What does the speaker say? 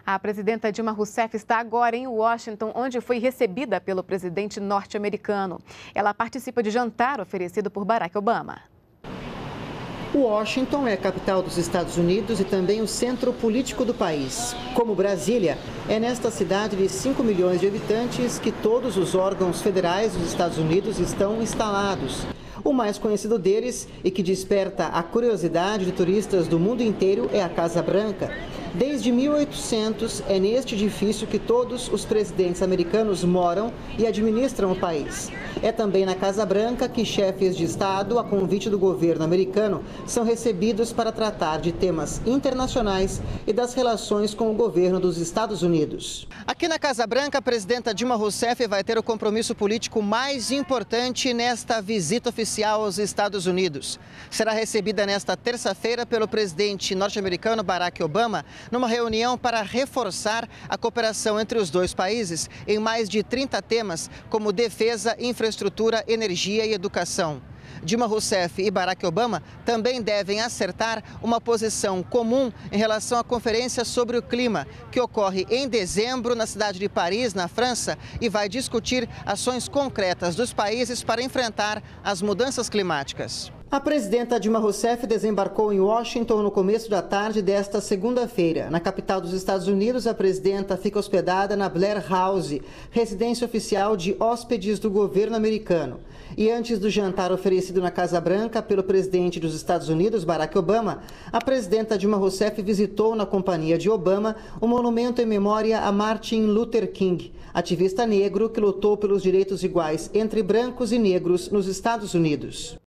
A presidenta Dilma Rousseff está agora em Washington, onde foi recebida pelo presidente norte-americano. Ela participa de jantar oferecido por Barack Obama. Washington é a capital dos Estados Unidos e também o centro político do país. Como Brasília, é nesta cidade de 5 milhões de habitantes que todos os órgãos federais dos Estados Unidos estão instalados. O mais conhecido deles e que desperta a curiosidade de turistas do mundo inteiro é a Casa Branca. Desde 1800, é neste edifício que todos os presidentes americanos moram e administram o país. É também na Casa Branca que chefes de Estado, a convite do governo americano, são recebidos para tratar de temas internacionais e das relações com o governo dos Estados Unidos. Aqui na Casa Branca, a presidenta Dilma Rousseff vai ter o compromisso político mais importante nesta visita oficial aos Estados Unidos. Será recebida nesta terça-feira pelo presidente norte-americano Barack Obama, numa reunião para reforçar a cooperação entre os dois países em mais de 30 temas, como defesa, infraestrutura, energia e educação. Dilma Rousseff e Barack Obama também devem acertar uma posição comum em relação à conferência sobre o clima, que ocorre em dezembro na cidade de Paris, na França, e vai discutir ações concretas dos países para enfrentar as mudanças climáticas. A presidenta Dilma Rousseff desembarcou em Washington no começo da tarde desta segunda-feira. Na capital dos Estados Unidos, a presidenta fica hospedada na Blair House, residência oficial de hóspedes do governo americano. E antes do jantar oferecido na Casa Branca pelo presidente dos Estados Unidos, Barack Obama, a presidenta Dilma Rousseff visitou, na companhia de Obama, o monumento em memória a Martin Luther King, ativista negro que lutou pelos direitos iguais entre brancos e negros nos Estados Unidos.